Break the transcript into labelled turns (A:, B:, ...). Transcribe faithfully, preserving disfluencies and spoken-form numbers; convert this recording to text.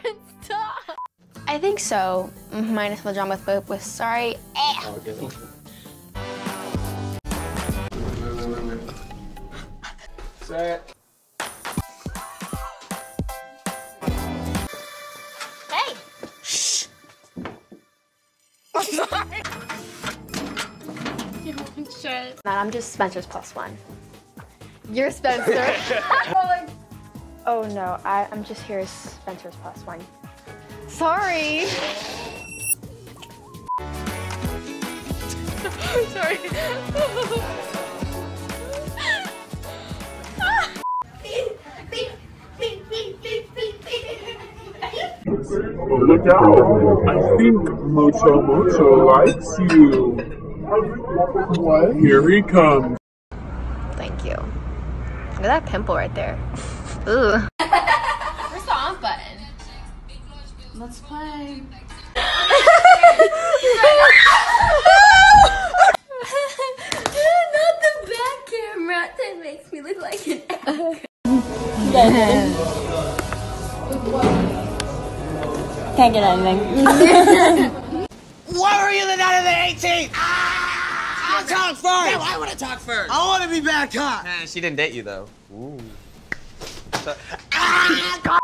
A: friend, stop.
B: I think so. Minus the drama with both. With sorry.
C: Oh, okay. Set.
B: Hey. Shh. I'm sorry. You won't shut. No, I'm just Spencer's plus one.
A: You're Spencer.
B: Oh no, I, I'm just here as Spencer's plus one.
A: Sorry. Sorry.
D: Look out! I think Mucho Mucho likes you. What? Here he comes.
B: Thank you. Look at that pimple right there. Ooh.
A: Where's the on button?
E: Let's play.
B: Not the back camera. That makes me look like an egg.
E: Can't get anything.
F: Why were you the night of the eighteenth? Ah! I'll talk first!
G: Yeah, I want to talk first.
F: I want to be back cop!
G: Man, she didn't date you, though. Ooh. So,
F: Ah!